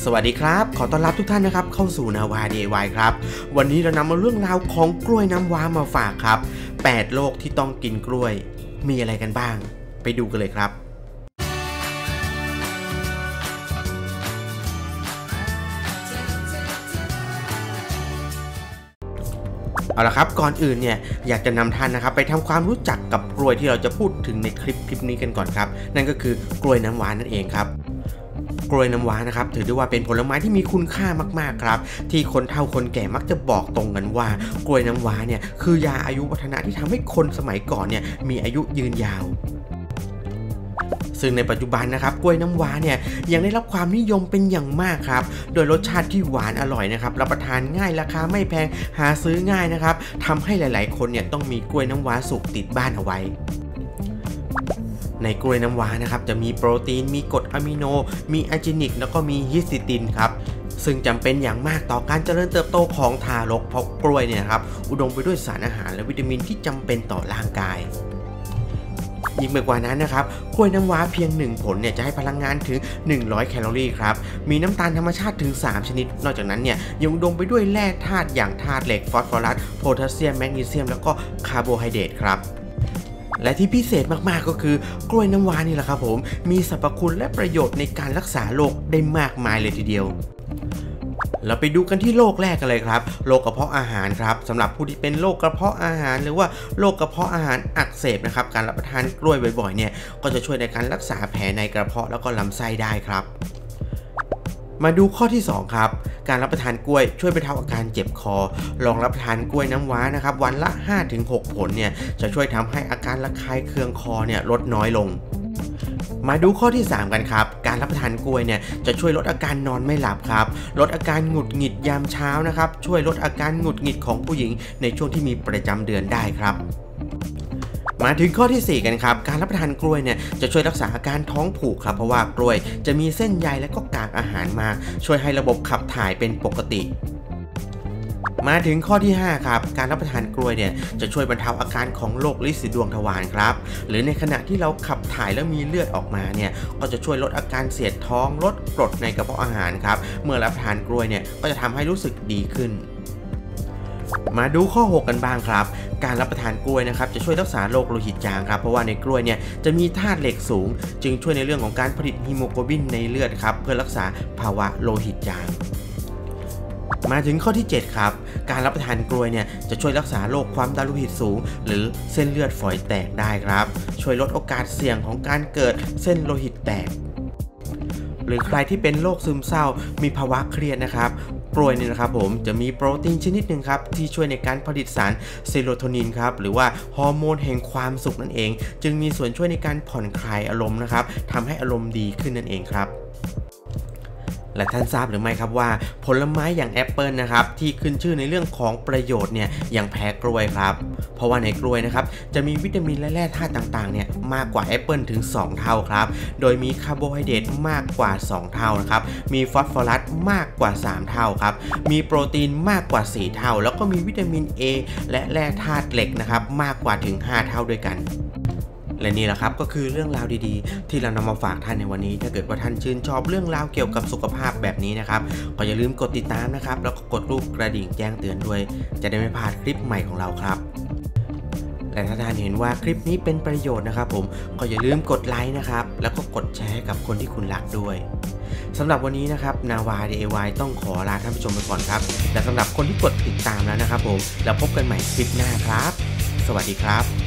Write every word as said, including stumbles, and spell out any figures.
สวัสดีครับขอต้อนรับทุกท่านนะครับเข้าสู่นาวา ดี ไอ วาย ครับวันนี้เรานำมาเรื่องราวของกล้วยน้ำว้ามาฝากครับแปดโรคที่ต้องกินกล้วยมีอะไรกันบ้างไปดูกันเลยครับเอาละครับก่อนอื่นเนี่ยอยากจะนำท่านนะครับไปทำความรู้จักกับกล้วยที่เราจะพูดถึงในคลิปคลิปนี้กันก่อนครับนั่นก็คือกล้วยน้ำว้านั่นเองครับกล้วยน้ำว้านะครับถือได้ว่าเป็นผลไม้ที่มีคุณค่ามากๆครับที่คนเฒ่าคนแก่มักจะบอกตรงกันว่ากล้วยน้ำว้าเนี่ยคือยาอายุวัฒนะที่ทำให้คนสมัยก่อนเนี่ยมีอายุยืนยาวซึ่งในปัจจุบันนะครับกล้วยน้ำว้าเนี่ยยังได้รับความนิยมเป็นอย่างมากครับโดยรสชาติที่หวานอร่อยนะครับรับประทานง่ายราคาไม่แพงหาซื้อง่ายนะครับทำให้หลายๆคนเนี่ยต้องมีกล้วยน้ำว้าสุกติดบ้านเอาไว้ในกล้วยน้ำว้านะครับจะมีโปรตีนมีกรดอะมิโนมีอะจินิกแล้วก็มีฮิสติตินครับซึ่งจำเป็นอย่างมากต่อการเจริญเติบโตของทารกเพราะกล้วยเนี่ยครับอุดมไปด้วยสารอาหารและวิตามินที่จำเป็นต่อร่างกายยิ่งไปกว่านั้นนะครับกล้วยน้ำว้าเพียงหนึ่งผลเนี่ยจะให้พลังงานถึงหนึ่งร้อยแคลอรี่ครับมีน้ำตาลธรรมชาติถึงสามชนิดนอกจากนั้นเนี่ยยังอุดมไปด้วยแร่ธาตุอย่างธาตุเหล็กฟอสฟอรัสโพแทสเซียมแมกนีเซียมแล้วก็คาร์โบไฮเดรตครับและที่พิเศษมากๆก็คือกล้วยน้ำว้านี่แหละครับผมมีสรรพคุณและประโยชน์ในการรักษาโรคได้มากมายเลยทีเดียวเราไปดูกันที่โรคแรกกันเลยครับโรคกระเพาะอาหารครับสำหรับผู้ที่เป็นโรคกระเพาะอาหารหรือว่าโรคกระเพาะอาหารอักเสบนะครับการรับประทานกล้วยบ่อยๆเนี่ยก็จะช่วยในการรักษาแผลในกระเพาะแล้วก็ลำไส้ได้ครับมาดูข้อที่สองครับการรับประทานกล้วยช่วยบรรเทาอาการเจ็บคอลองรับประทานกล้วยน้ำว้านะครับวันละ ห้าถึงหก ผลเนี่ยจะช่วยทำให้อาการระคายเคืองคอเนี่ยลดน้อยลงมาดูข้อที่สามกันครับการรับประทานกล้วยเนี่ยจะช่วยลดอาการนอนไม่หลับครับลดอาการหงุดหงิดยามเช้านะครับช่วยลดอาการหงุดหงิดของผู้หญิงในช่วงที่มีประจำเดือนได้ครับมาถึงข้อที่สี่กันครับการรับประทานกล้วยเนี่ยจะช่วยรักษาอาการท้องผูกครับเพราะว่ากล้วยจะมีเส้นใยและก็กากอาหารมากช่วยให้ระบบขับถ่ายเป็นปกติมาถึงข้อที่ห้าครับการรับประทานกล้วยเนี่ยจะช่วยบรรเทาอาการของโรคลิ้นสีดวงทวารครับหรือในขณะที่เราขับถ่ายแล้วมีเลือดออกมาเนี่ยก็จะช่วยลดอาการเสียดท้องลดกรดในกระเพาะอาหารครับเมื่อรับประทานกล้วยเนี่ยก็จะทำให้รู้สึกดีขึ้นมาดูข้อหกกันบ้างครับการรับประทานกล้วยนะครับจะช่วยรักษาโรคโลหิตจางครับเพราะว่าในกล้วยเนี่ยจะมีธาตุเหล็กสูงจึงช่วยในเรื่องของการผลิตฮีโมโกลบินในเลือดครับเพื่อรักษาภาวะโลหิตจางมาถึงข้อที่เจ็ดครับการรับประทานกล้วยเนี่ยจะช่วยรักษาโรคความดันโลหิตสูงหรือเส้นเลือดฝอยแตกได้ครับช่วยลดโอกาสเสี่ยงของการเกิดเส้นโลหิตแตกหรือใครที่เป็นโรคซึมเศร้ามีภาวะเครียดนะครับกล้วยเนี่ยนะครับผมจะมีโปรตีนชนิดหนึ่งครับที่ช่วยในการผลิตสารเซโรโทนินครับหรือว่าฮอร์โมนแห่งความสุขนั่นเองจึงมีส่วนช่วยในการผ่อนคลายอารมณ์นะครับทำให้อารมณ์ดีขึ้นนั่นเองครับและท่านทราบหรือไม่ครับว่าผลไม้อย่างแอปเปิลนะครับที่ขึ้นชื่อในเรื่องของประโยชน์เนี่ยยังแพ้กล้วยครับเพราะว่าในกล้วยนะครับจะมีวิตามินและแร่ธาตุต่างๆเนี่ยมากกว่าแอปเปิลถึงสองเท่าครับโดยมีคาร์โบไฮเดรตมากกว่าสองเท่านะครับมีฟอสฟอรัสมากกว่าสามเท่าครับมีโปรตีนมากกว่าสี่เท่าแล้วก็มีวิตามิน A และแร่ธาตุเหล็กนะครับมากกว่าถึงห้าเท่าด้วยกันและนี่แหละครับก็คือเรื่องราวดีๆที่เรานำมาฝากท่านในวันนี้ถ้าเกิดว่าท่านชื่นชอบเรื่องราวเกี่ยวกับสุขภาพแบบนี้นะครับก็อย่าลืมกดติดตามนะครับแล้วก็กดรูปกระดิ่งแจ้งเตือนด้วยจะได้ไม่พลาดคลิปใหม่ของเราครับและถ้าท่านเห็นว่าคลิปนี้เป็นประโยชน์นะครับผมก็อย่าลืมกดไลค์นะครับแล้วก็กดแชร์กับคนที่คุณรักด้วยสำหรับวันนี้นะครับนาวา ดี ไอ วาย ต้องขอลาท่านผู้ชมไปก่อนครับและสำหรับคนที่กดติดตามแล้วนะครับผมแล้วพบกันใหม่คลิปหน้าครับสวัสดีครับ